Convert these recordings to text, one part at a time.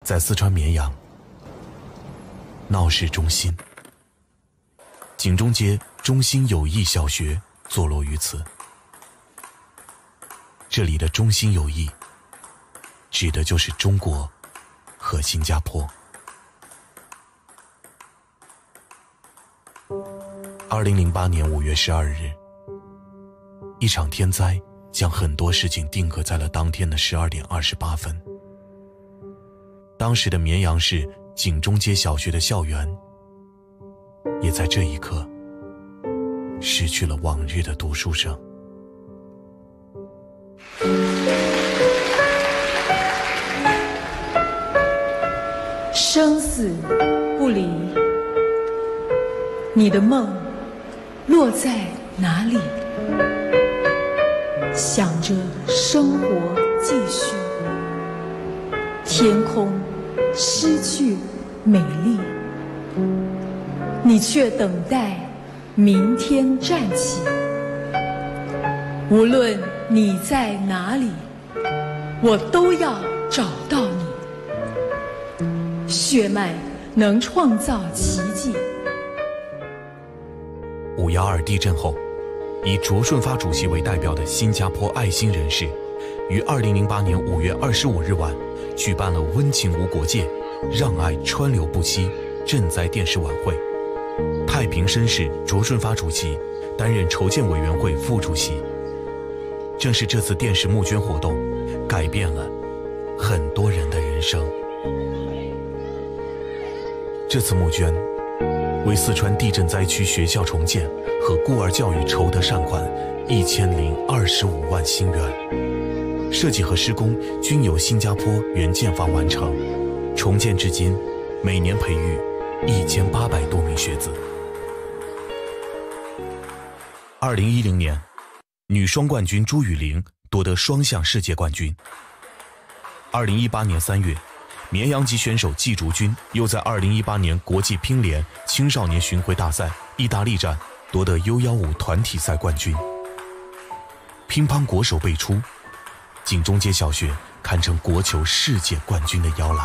在四川绵阳闹市中心，景中街中心友谊小学坐落于此。这里的中心友谊指的就是中国和新加坡。2008年5月12日，一场天灾将很多事情定格在了当天的12点28分。当时的绵阳市景中街小学的校园，也在这一刻失去了往日的读书声。 生死不离，你的梦落在哪里？想着生活继续，天空失去美丽，你却等待明天站起。无论你在哪里，我都要找到你。血脉能创造奇迹。 5·12地震后，以卓顺发主席为代表的新加坡爱心人士，于2008年5月25日晚举办了温情无国界、让爱川流不息赈灾电视晚会。太平绅士卓顺发主席担任筹建委员会副主席。正是这次电视募捐活动，改变了很多人的人生。这次募捐为四川地震灾区学校重建和孤儿教育筹得善款1025万新元，设计和施工均由新加坡原建房完成，重建至今，每年培育1800多名学子。2010年，女双冠军朱雨玲夺得双项世界冠军。2018年3月，绵阳籍选手季竹君又在2018年国际乒联青少年巡回大赛意大利站夺得 U15 团体赛冠军。乒乓国手辈出，景中街小学堪称国球世界冠军的摇篮。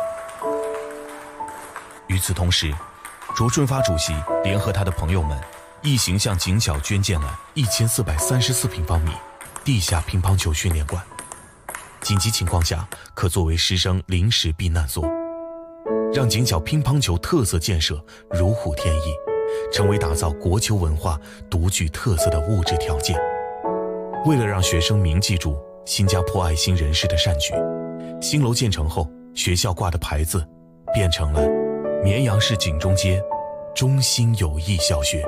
与此同时，卓顺发主席联合他的朋友们一行向景小捐建了1434平方米地下乒乓球训练馆，紧急情况下可作为师生临时避难所，让景小乒乓球特色建设如虎添翼，成为打造国球文化独具特色的物质条件。为了让学生铭记住新加坡爱心人士的善举，新楼建成后，学校挂的牌子变成了绵阳市景中街中心友谊小学。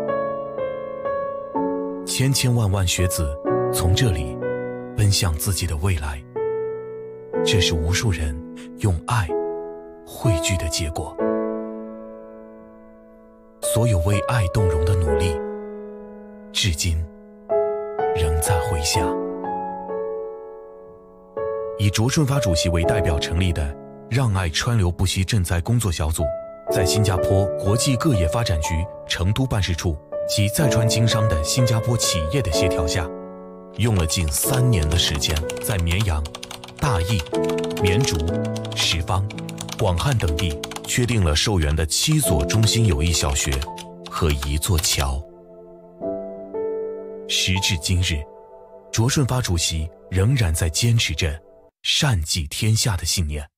千千万万学子从这里奔向自己的未来，这是无数人用爱汇聚的结果。所有为爱动容的努力，至今仍在回响。以卓顺发主席为代表成立的让爱川流不息赈灾工作小组，在新加坡国际各业发展局成都办事处及在川经商的新加坡企业的协调下，用了近3年的时间，在绵阳、大邑、绵竹、石方、广汉等地确定了受援的7所中心友谊小学和1座桥。时至今日，卓顺发主席仍然在坚持着善济天下的信念。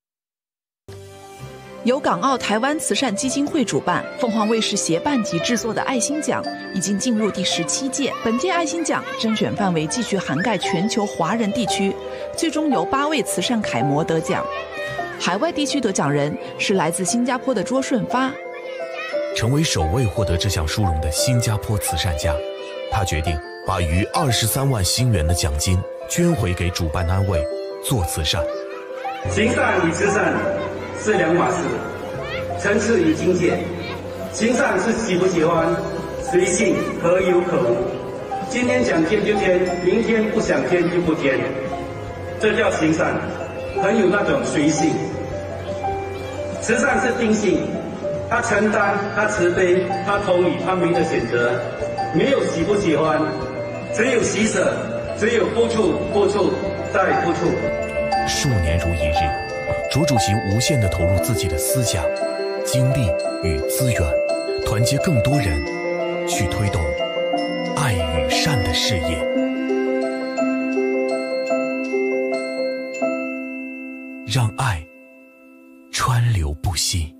由港澳台湾慈善基金会主办，凤凰卫视协办及制作的爱心奖已经进入第17届。本届爱心奖甄选范围继续涵盖全球华人地区，最终由8位慈善楷模得奖。海外地区得奖人是来自新加坡的卓顺发， 成为首位获得这项殊荣的新加坡慈善家。他决定把逾23万新元的奖金捐回给主办单位做慈善。 行善与慈善是两码事，层次与境界。行善是喜不喜欢，随性可有可无。今天想添就添，明天不想添就不添，这叫行善，很有那种随性。慈善是定性，他承担，他慈悲，他同理，他没得选择，没有喜不喜欢，只有喜舍，只有付出，付出再付出。 数年如一日， 卓主席无限地投入自己的思想、精力与资源，团结更多人，去推动爱与善的事业，让爱川流不息。